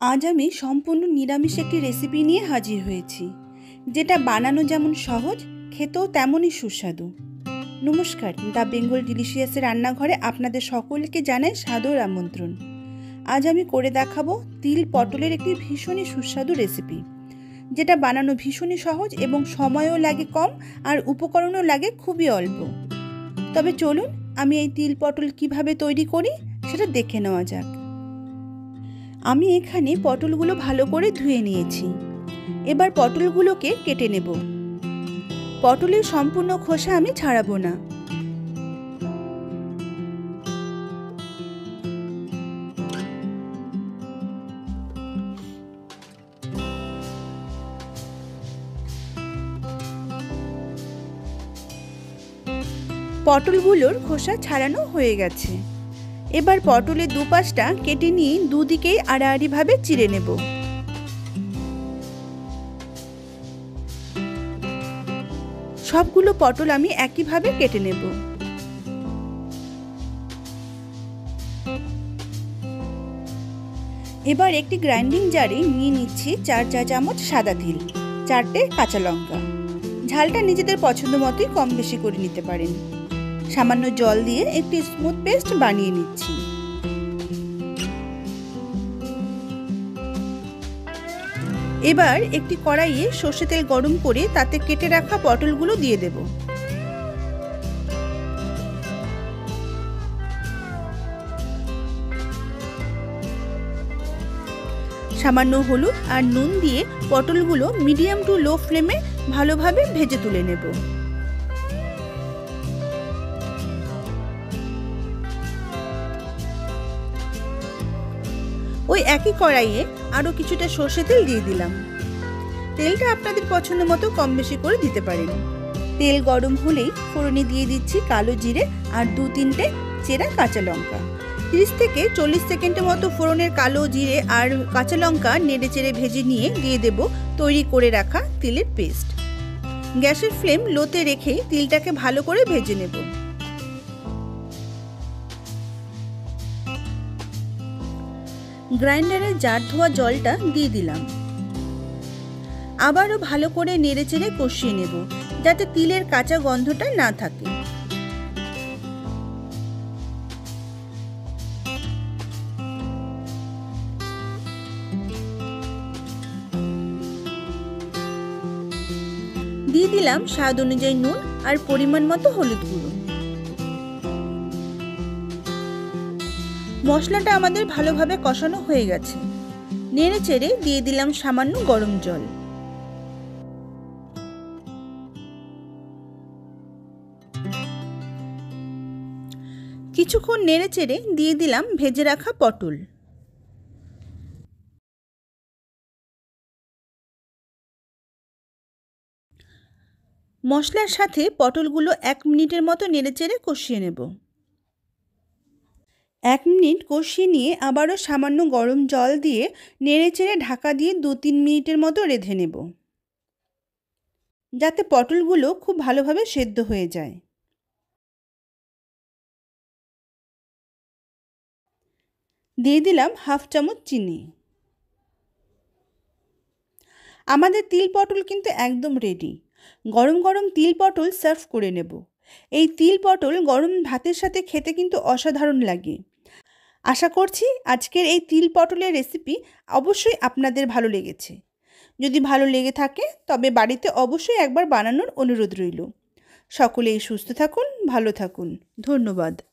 আজ আমি সম্পূর্ণ নিরামিষ একটি রেসিপি নিয়ে হাজির হয়েছি, যেটা বানানো যেমন সহজ, খেতেও তেমনই সুস্বাদু। নমস্কার, দ্য বেঙ্গল ডিলিশিয়াসের রান্নাঘরে আপনাদের সকলকে জানাই সাদর আমন্ত্রণ। আজ আমি করে দেখাবো তিল পটলের একটি ভীষণই সুস্বাদু রেসিপি, যেটা বানানো ভীষণই সহজ এবং সময়ও লাগে কম আর উপকরণও লাগে খুবই অল্প। তবে চলুন আমি এই তিল পটল কিভাবে তৈরি করি সেটা দেখে নেওয়া যাক। আমি এখানে পটলগুলো ভালো করে ধুয়ে নিয়েছি। এবার পটলগুলোকে কেটে নেব। পটলের সম্পূর্ণ খোসা আমি ছাড়াবো না। পটলগুলোর খোসা ছাড়ানো হয়ে গেছে। এবার পটলের দুপাশটা কেটে নিয়ে দুদিকেই আড়াআড়িভাবে চিড়ে নেব। সবগুলো পটল আমি একইভাবে কেটে নেব। এবার একটি গ্রাইন্ডিং জারে নিয়ে নিচ্ছি 4 চা চামচ সাদা তিল, 4টে কাঁচা লঙ্কা। ঝালটা নিজেদের পছন্দ মতোই কম বেশি করে নিতে পারেন। সামান্য জল দিয়ে একটি স্মুথ পেস্ট বানিয়ে নিচ্ছি। এবার একটি কড়াইয়ে সর্ষে তেল গরম করে তাতে কেটে রাখা পটলগুলো দিয়ে দেব। সামান্য হলুদ আর নুন দিয়ে পটলগুলো মিডিয়াম টু লো ফ্লেমে ভালোভাবে ভেজে তুলে নেব। ওই একই কড়াইয়ে আরও কিছুটা সর্ষে তেল দিয়ে দিলাম। তেলটা আপনাদের পছন্দ মতো কম বেশি করে দিতে পারেন। তেল গরম হলেই ফোড়নে দিয়ে দিচ্ছি কালো জিরে আর 2-3টে চেরা কাঁচা লঙ্কা। 30 থেকে 40 সেকেন্ডের মতো ফোড়নের কালো জিরে আর কাঁচা লঙ্কা নেড়ে চেড়ে ভেজে নিয়ে দিয়ে দেব তৈরি করে রাখা তিলের পেস্ট। গ্যাসের ফ্লেম লোতে রেখে তিলটাকে ভালো করে ভেজে নেব। গ্রাইন্ডারের জার ধোয়া জলটা দিয়ে দিলাম। আবারও ভালো করে নেড়ে চেড়ে কষিয়ে নেব, যাতে তিলের কাঁচা গন্ধটা না থাকে। দিয়ে দিলাম স্বাদ অনুযায়ী নুন আর পরিমাণ মতো হলুদ গুঁড়ো। মশলাটা আমাদের ভালোভাবে কষানো হয়ে গেছে। নেড়ে চেড়ে দিয়ে দিলাম সামান্য গরম জল। কিছুক্ষণ নেড়ে চেড়ে দিয়ে দিলাম ভেজে রাখা পটল। মশলার সাথে পটলগুলো 1 মিনিটের মতো নেড়ে চেড়ে কষিয়ে নেব। 1 মিনিট কষিয়ে নিয়ে আবারও সামান্য গরম জল দিয়ে নেড়ে চেড়ে ঢাকা দিয়ে 2-3 মিনিটের মতো রেঁধে নেব, যাতে পটলগুলো খুব ভালোভাবে সেদ্ধ হয়ে যায়। দিয়ে দিলাম 1/2 চামচ চিনি। আমাদের তিল পটল কিন্তু একদম রেডি। গরম গরম তিল পটল সার্ভ করে নেব। এই তিল পটল গরম ভাতের সাথে খেতে কিন্তু অসাধারণ লাগে। আশা করছি আজকের এই তিল পটলের রেসিপি অবশ্যই আপনাদের ভালো লেগেছে। যদি ভালো লেগে থাকে তবে বাড়িতে অবশ্যই একবার বানানোর অনুরোধ রইল। সকলেই সুস্থ থাকুন, ভালো থাকুন। ধন্যবাদ।